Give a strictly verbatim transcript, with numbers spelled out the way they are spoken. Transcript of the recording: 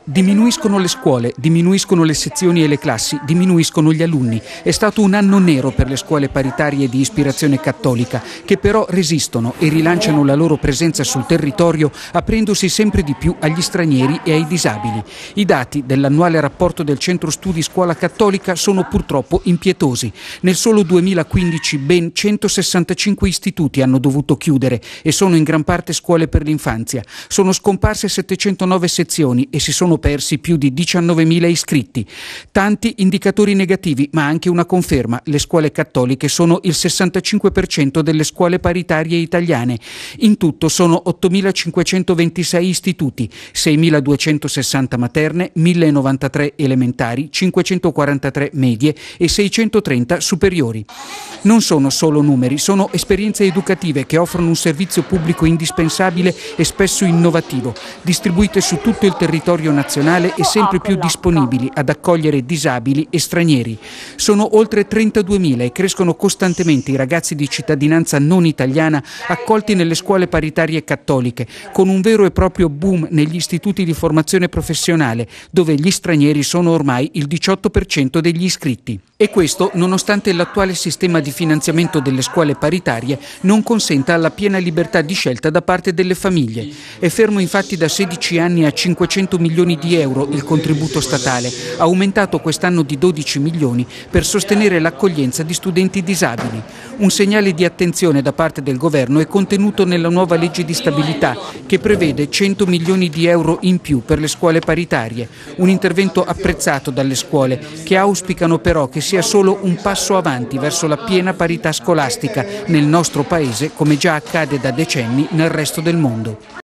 Diminuiscono le scuole, diminuiscono le sezioni e le classi, diminuiscono gli alunni. È stato un anno nero per le scuole paritarie di ispirazione cattolica, che però resistono e rilanciano la loro presenza sul territorio, aprendosi sempre di più agli stranieri e ai disabili. I dati dell'annuale rapporto del Centro Studi Scuola Cattolica sono purtroppo impietosi. Nel solo duemilaquindici ben centosessantacinque istituti hanno dovuto chiudere e sono in gran parte scuole per l'infanzia. Sono scomparse settecentonove sezioni e si sono persi più di diciannovemila iscritti. Tanti indicatori negativi, ma anche una conferma: le scuole cattoliche sono il sessantacinque per cento delle scuole paritarie italiane. In tutto sono ottomilacinquecentoventisei istituti, seimiladuecentosessanta materne, millenovantatré elementari, cinquecentoquarantatré medie e seicentotrenta superiori. Non sono solo numeri, sono esperienze educative che offrono un servizio pubblico indispensabile e spesso innovativo, distribuite su tutto il territorio nazionale e sempre più disponibili ad accogliere disabili e stranieri. Sono oltre trentaduemila e crescono costantemente i ragazzi di cittadinanza non italiana accolti nelle scuole paritarie cattoliche, con un vero e proprio boom negli istituti di formazione professionale, dove gli stranieri sono ormai il diciotto per cento degli iscritti. E questo nonostante l'attuale sistema di finanziamento delle scuole paritarie non consenta la piena libertà di scelta da parte delle famiglie. È fermo infatti da sedici anni a cinquecento milioni di euro il contributo statale, aumentato quest'anno di dodici milioni per sostenere l'accoglienza di studenti disabili. Un segnale di attenzione da parte del governo è contenuto nella nuova legge di stabilità, che prevede cento milioni di euro in più per le scuole paritarie. Un intervento apprezzato dalle scuole, che auspicano però che sia solo un passo avanti verso la piena parità scolastica nel nostro paese, come già accade da decenni nel resto del mondo.